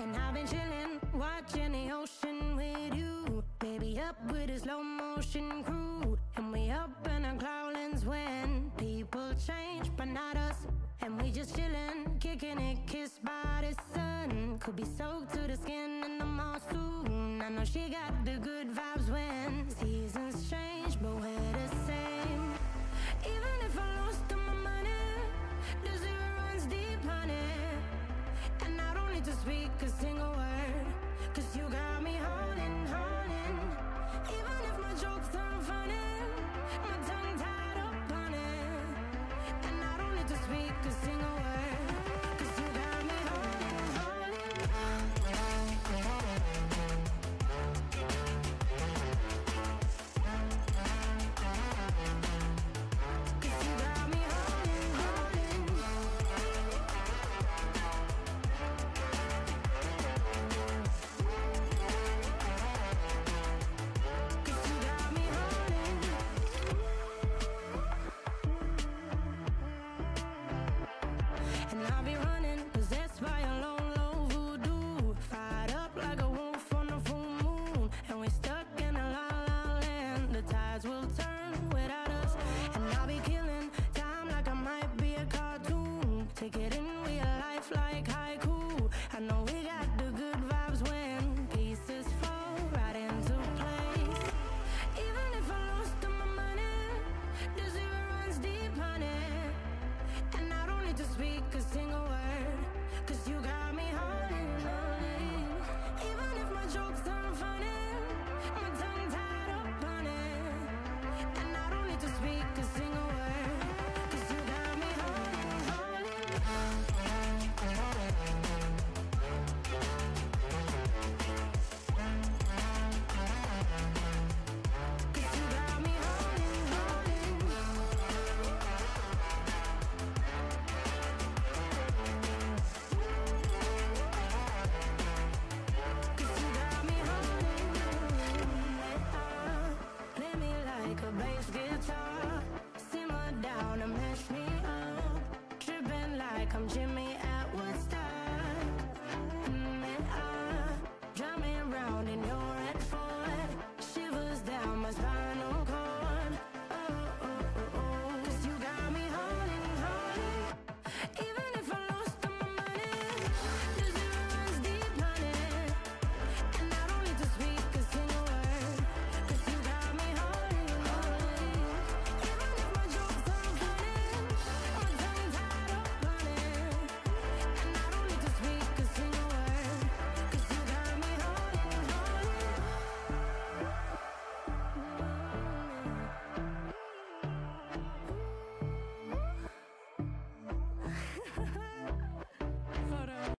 And I've been chilling, watching the ocean with you. Baby, up with a slow motion crew. And we up in our clouds when people change, but not us. And we just chillin', kicking it, kissed by the sun. Could be soaked to the skin in the mall soon. I know she got the good vibes when seasons change, but we're the same. Even if I lost all my money, the zero runs deep, honey. And I don't need to speak a single word, 'cause you got me holding, holding. Even if my jokes aren't funny, my tongue tied up on it. And I don't need to speak a single word, 'cause you got me holding, holding. 'Cause you got me holding, and I'll be running, possessed by a low, low voodoo. Fired up like a wolf on the full moon. And we're stuck in a la la land. The tides will turn without us. And I'll be killing time like I might be a cartoon. Take it in real life like haiku. I know we got the good vibes when pieces fall right into place. Even if I lost all my money, the zero runs deep, honey. And I don't need to speak a single word, 'cause you got me holding, holding. Even if my jokes aren't funny, my tongue tied up on it. And I don't need to speak a single word, 'cause you got me holding, holding. 'Cause you got me holding, play me like a bass guitar, simmer down and mash me up, tripping like I'm Jimmy at Woodstock. And drive me around in your red Ford, shivers down my spinal cord. Oh, oh, oh, oh. 'Cause you got me holding, holding. Even if I lost all my money, the zero runs deep, honey. And I don't need to speak a single word, 'cause you got me holding, holding. Even if my jokes aren't funny, my tongue tied up on it. And I don't need to speak a single word, 'cause you got me holding, holding. Hold on.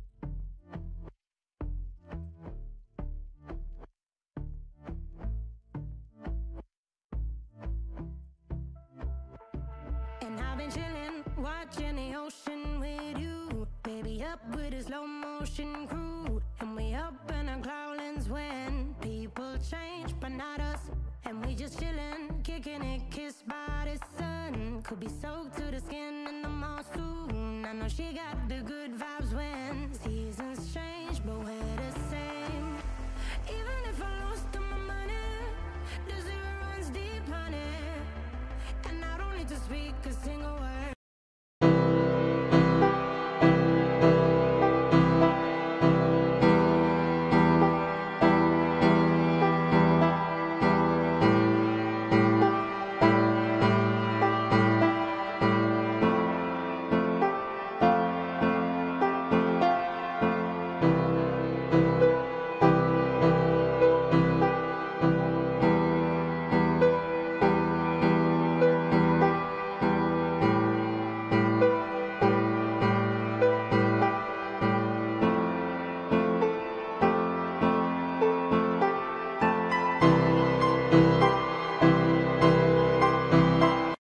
And I've been chilling, watching the ocean with you. Baby, up with a slow motion crew. And we up in our clouds when people change, but not us. And we just chillin', kicking it, kissed by the sun. Could be soaked to the skin in the mall soon. I know she got the good vibes when seasons change, but we're the same. Even if I lost all my money, the zero runs deep, honey. And I don't need to speak a single word.